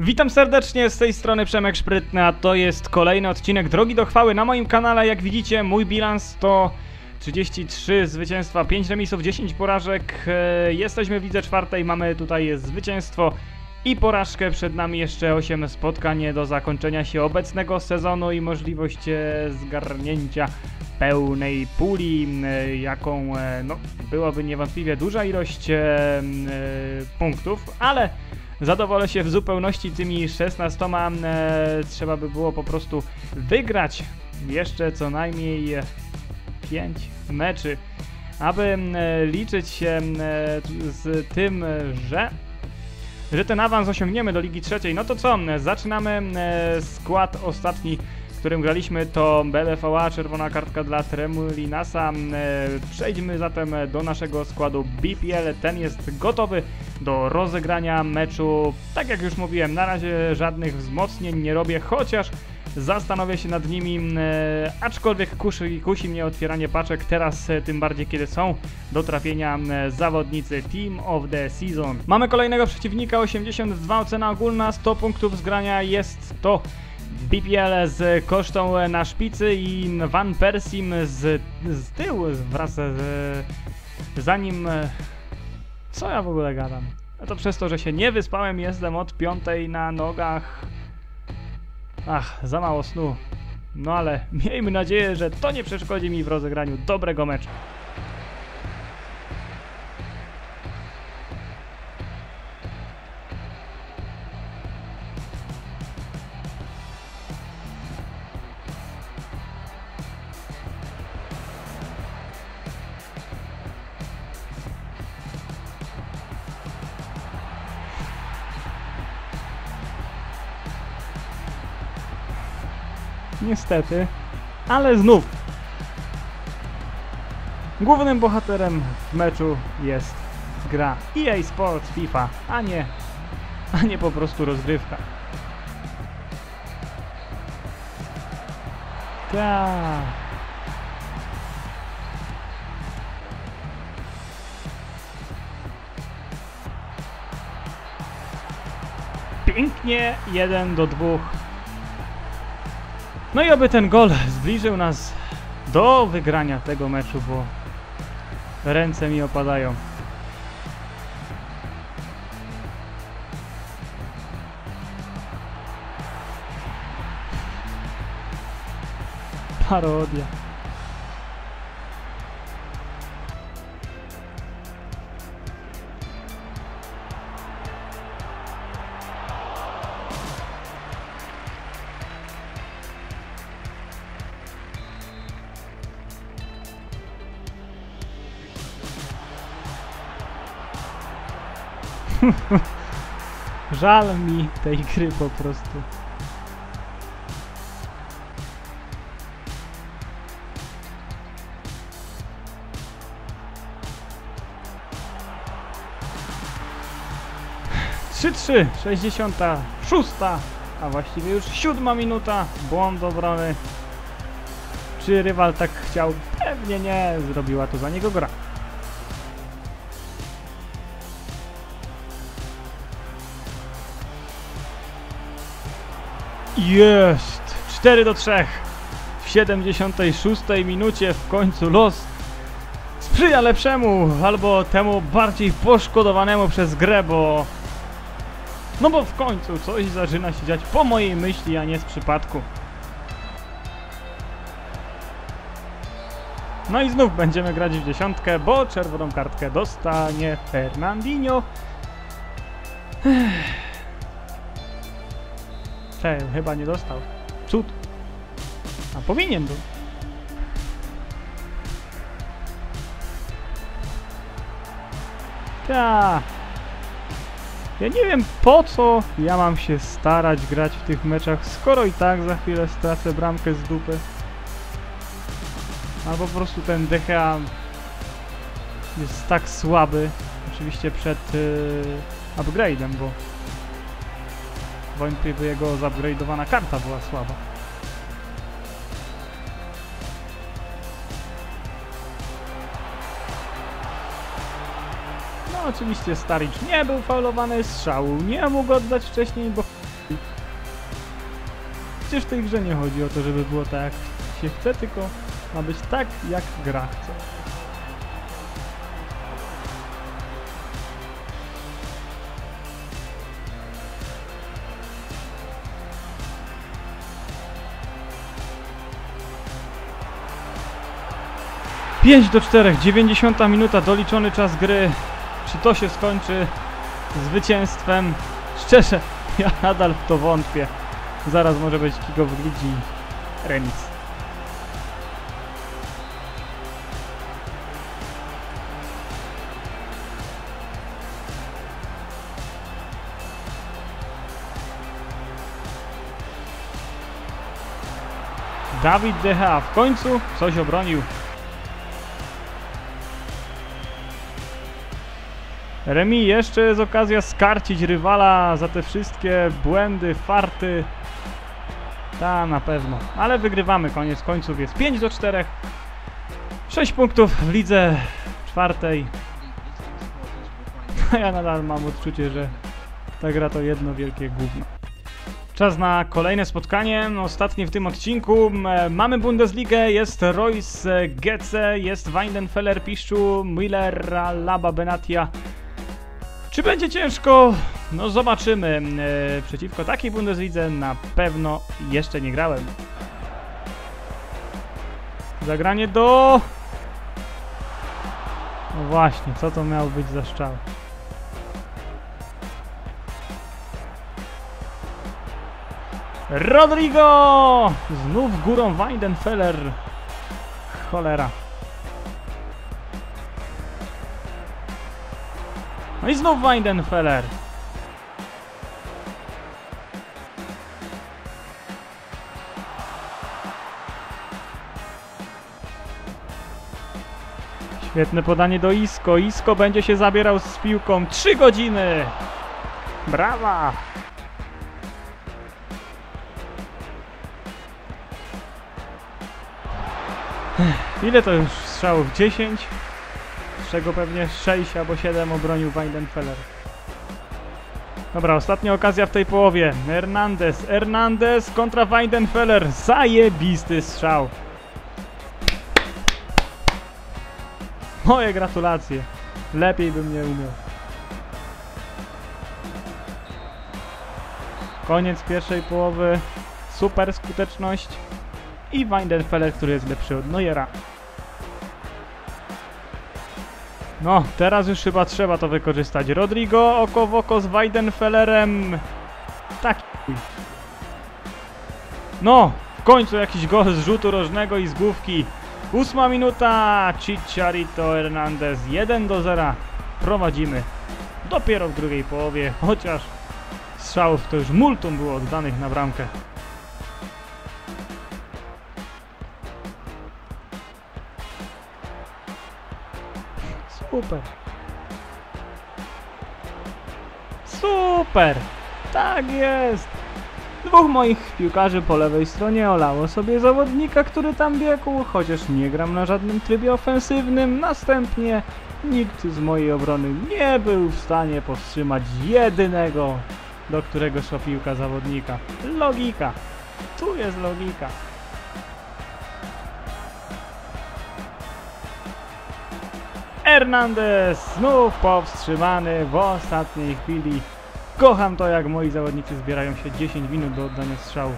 Witam serdecznie, z tej strony Przemek Szprytny, a to jest kolejny odcinek Drogi do Chwały na moim kanale. Jak widzicie, mój bilans to 33 zwycięstwa, 5 remisów, 10 porażek. Jesteśmy w lidze czwartej, mamy tutaj zwycięstwo i porażkę. Przed nami jeszcze 8 spotkań do zakończenia się obecnego sezonu i możliwość zgarnięcia pełnej puli, jaką no, byłaby niewątpliwie duża ilość punktów, ale zadowolę się w zupełności tymi 16. Trzeba by było po prostu wygrać jeszcze co najmniej 5 meczy, aby liczyć się z tym, że ten awans osiągniemy do Ligi Trzeciej. No to co? Zaczynamy. Skład ostatni, w którym graliśmy, to BBVA, czerwona kartka dla Tremulinasa. Przejdźmy zatem do naszego składu BPL. Ten jest gotowy do rozegrania meczu. Tak jak już mówiłem, na razie żadnych wzmocnień nie robię, chociaż zastanowię się nad nimi, aczkolwiek kusi mnie otwieranie paczek teraz, tym bardziej kiedy są do trafienia zawodnicy Team of the Season. Mamy kolejnego przeciwnika, 82 ocena ogólna, 100 punktów zgrania, jest to BPL z kosztą na szpicy i Van Persim z tyłu wraz za nim. Co ja w ogóle gadam? A to przez to, że się nie wyspałem, jestem od 5 na nogach. Ach, za mało snu. No ale miejmy nadzieję, że to nie przeszkodzi mi w rozegraniu dobrego meczu. Niestety, ale znów głównym bohaterem w meczu jest gra EA Sports FIFA, a nie po prostu rozgrywka. Tak. Pięknie, 1-2. No i oby ten gol zbliżył nas do wygrania tego meczu, bo ręce mi opadają. Parodia. Żal mi tej gry po prostu. Trzy, 66, a właściwie już 7 minuta, błąd obrony. Czy rywal tak chciał? Pewnie nie, zrobiła to za niego gra. Jest! 4-3 w 76 minucie w końcu los sprzyja lepszemu, albo temu bardziej poszkodowanemu przez grę, bo w końcu coś zaczyna się dziać po mojej myśli, a nie z przypadku. No i znów będziemy grać w dziesiątkę, bo czerwoną kartkę dostanie Fernandinho. Chyba nie dostał. Cud. A powinien był. Ta. Ja nie wiem, po co ja mam się starać grać w tych meczach, skoro i tak za chwilę stracę bramkę z dupy. Albo po prostu ten DHA jest tak słaby. Oczywiście przed upgrade'em, bo wątpliwie jego zupgrade'owana karta była słaba. No oczywiście Staricz nie był faulowany, strzału nie mógł oddać wcześniej, bo przecież w tej grze nie chodzi o to, żeby było tak jak się chce, tylko ma być tak jak gra chce. Pięć do 4, 90 minuta, doliczony czas gry. Czy to się skończy zwycięstwem? Szczerze, ja nadal w to wątpię. Zaraz może być kick off lidzi remis. Dawid De Gea w końcu coś obronił. Remi, jeszcze jest okazja skarcić rywala za te wszystkie błędy, farty. Ta, na pewno. Ale wygrywamy, koniec końców jest 5 do 4. 6 punktów w lidze czwartej. A ja nadal mam odczucie, że ta gra to jedno wielkie gówno. Czas na kolejne spotkanie, ostatnie w tym odcinku. Mamy Bundesligę, jest Royce, Gece, jest Weidenfeller, Piszczu, Miller, Alaba, Benatia. Czy będzie ciężko? No zobaczymy. Przeciwko takiej Bundeslidze na pewno jeszcze nie grałem. Zagranie do... No właśnie, co to miało być za strzał? Rodrigo! Znów górą Weidenfeller. Cholera. No i znów Weidenfeller. Świetne podanie do Isco. Isco będzie się zabierał z piłką. 3 godziny. Brawa! Ile to już strzałów? 10? Z czego pewnie 6 albo 7 obronił Weidenfeller. Dobra, ostatnia okazja w tej połowie. Hernandez kontra Weidenfeller. Zajebisty strzał. Moje gratulacje. Lepiej bym nie umiał. Koniec pierwszej połowy. Super skuteczność. I Weidenfeller, który jest lepszy od Neuera. No, teraz już chyba trzeba to wykorzystać. Rodrigo oko w oko z Weidenfellerem. Taki. No, w końcu jakiś gol z rzutu rożnego i z główki. 8 minuta. Chicharito Hernandez 1 do 0. Prowadzimy. Dopiero w drugiej połowie, chociaż strzałów to już multum było oddanych na bramkę. Super. Super. Tak jest. Dwóch moich piłkarzy po lewej stronie olało sobie zawodnika, który tam biegł, chociaż nie gram na żadnym trybie ofensywnym. Następnie nikt z mojej obrony nie był w stanie powstrzymać jedynego, do którego szła piłka zawodnika. Logika. Tu jest logika. Hernandez znów powstrzymany w ostatniej chwili. Kocham to, jak moi zawodnicy zbierają się 10 minut do oddania strzału.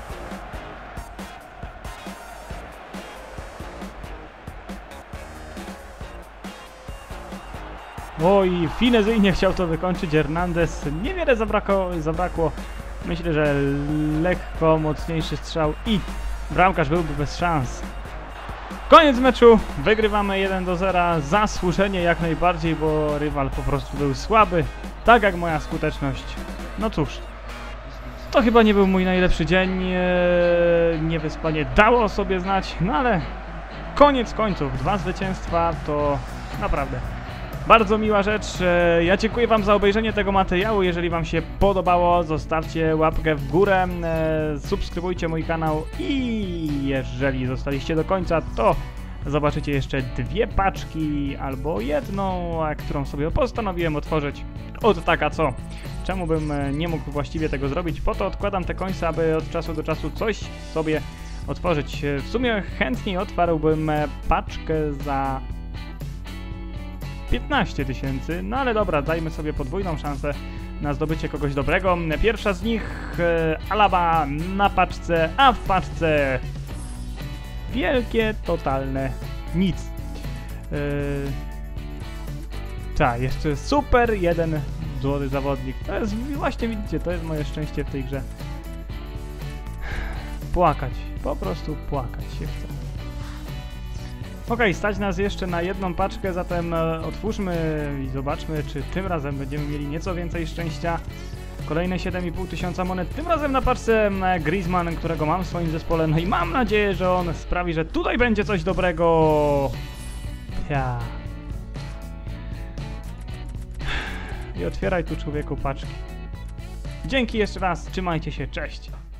Oj, finezyjnie chciał to wykończyć Hernandez. Niewiele zabrakło. Myślę, że lekko mocniejszy strzał i bramkarz byłby bez szans. Koniec meczu, wygrywamy 1 do 0, zasłużenie jak najbardziej, bo rywal po prostu był słaby, tak jak moja skuteczność. No cóż, to chyba nie był mój najlepszy dzień, niewyspanie dało o sobie znać, no ale koniec końców, 2 zwycięstwa to naprawdę bardzo miła rzecz. Ja dziękuję wam za obejrzenie tego materiału. Jeżeli wam się podobało, zostawcie łapkę w górę, subskrybujcie mój kanał i jeżeli zostaliście do końca, to zobaczycie jeszcze 2 paczki albo jedną, którą sobie postanowiłem otworzyć od Taka Co. czemu bym nie mógł właściwie tego zrobić? Po to odkładam te końce, aby od czasu do czasu coś sobie otworzyć. W sumie chętniej otwarłbym paczkę za 15 000, no ale dobra, dajmy sobie podwójną szansę na zdobycie kogoś dobrego. Pierwsza z nich Alaba na paczce, a w paczce wielkie, totalne nic. Tak, jeszcze super jeden złoty zawodnik. To jest, właśnie widzicie, to jest moje szczęście w tej grze. Płakać, po prostu płakać się chce. Okej, stać nas jeszcze na jedną paczkę, zatem otwórzmy i zobaczmy, czy tym razem będziemy mieli nieco więcej szczęścia. Kolejne 7500 monet, tym razem na paczce Griezmann, którego mam w swoim zespole, no i mam nadzieję, że on sprawi, że tutaj będzie coś dobrego. Ja. I otwieraj tu, człowieku, paczki. Dzięki jeszcze raz, trzymajcie się, cześć.